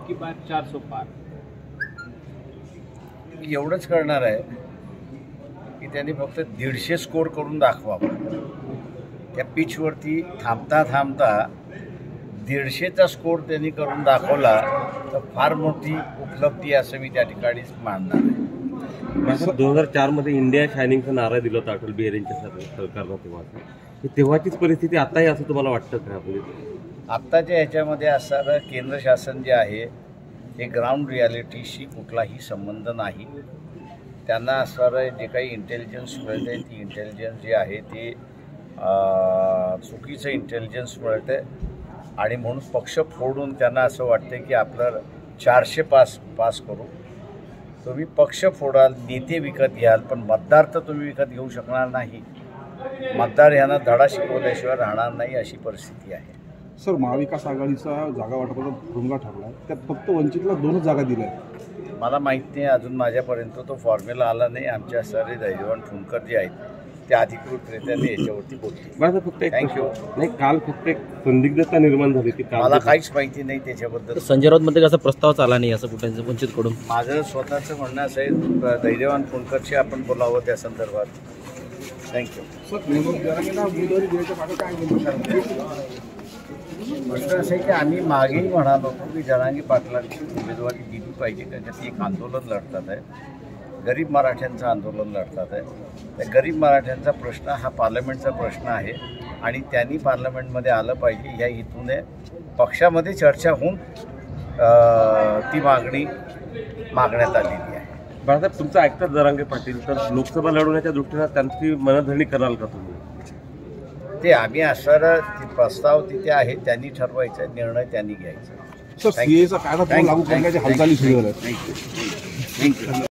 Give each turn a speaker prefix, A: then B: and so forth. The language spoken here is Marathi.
A: की बार 400 पार.
B: एवढंच करणार आहे की त्यांनी फक्त 150 स्कोर करून दाखवावा. त्या पिचवरती थांबता थांबता 150चा स्कोर त्यांनी करून दाखवला तर फार मोठी उपलब्धी असं मी त्या ठिकाणी मानणार आहे.
C: 2004 मध्ये इंडिया शायनिंगचा नारा दिला होता अटल बिहारी यांच्या सरकारनं तेव्हाचीच परिस्थिती आताही असं तुम्हाला वाटतं का?
B: आत्ताच्या ह्याच्यामध्ये असणारं केंद्र शासन जे आहे ते ग्राउंड रियालिटीशी कुठलाही संबंध नाही. त्यांना असणारं जे काही इंटेलिजन्स मिळते ती इंटेलिजन्स जे आहे ते चुकीचं इंटेलिजन्स मिळते आणि म्हणून पक्ष फोडून त्यांना असं वाटतं की आपलं 400 पास करू. तुम्ही पक्ष फोडाल, नेते विकत घ्याल, पण मतदार तर तुम्ही विकत घेऊ शकणार नाही. मतदार यांना धडा शिकवल्याशिवाय राहणार नाही अशी परिस्थिती आहे.
D: सर, महाविकास आघाडीचा जागा वाटपाचा भुंगा ठरला आहे, त्यात फक्त वंचितला 2 जागा दिल्या आहेत.
B: मला माहीत नाही, अजून माझ्यापर्यंत तो फॉर्म्युला आला नाही. आमच्या सारे दैजवान फुंकर जे आहेत ते अधिकृतरित्या याच्यावरती बोलतील.
C: फक्त
B: थँक्यू.
C: नाही, काल फक्त एक संदिग्धता निर्माण झाली ती.
B: मला काहीच माहिती नाही त्याच्याबद्दल.
E: संजय राऊतमध्ये असा प्रस्ताव आला नाही असं कुठे वंचितकडून. माझं
B: स्वतःचं म्हणणं असं आहे, दैजवान फुंकरशी आपण बोलावं त्या संदर्भात. थँक्यू. प्रश्न असं आहे की आम्ही मागेही म्हणालो होतो की जरांगे पाटलांची उमेदवारी दिली पाहिजे. त्याच्यात एक आंदोलन लढतात आहे, गरीब मराठ्यांचं आंदोलन लढतात आहे. त्या गरीब मराठ्यांचा प्रश्न हा पार्लमेंटचा प्रश्न आहे आणि त्यांनी पार्लमेंटमध्ये आलं पाहिजे ह्या हेतूने पक्षामध्ये चर्चा होऊन ती मागण्यात आलेली आहे.
C: बाळासाहेब, तुमचं ऐकतात जरांगे पाटील, तर लोकसभा लढवण्याच्या दृष्टीनं त्यांची मनधरणी कराल का तुम्ही?
B: ते आम्ही असणारं प्रस्ताव तिथे आहे, त्यांनी ठरवायचा, निर्णय त्यांनी घ्यायचा.
D: सर, सीएचा कायदा लागू करण्याची हालचाली सुरू झाल्या.
B: थँक्यू.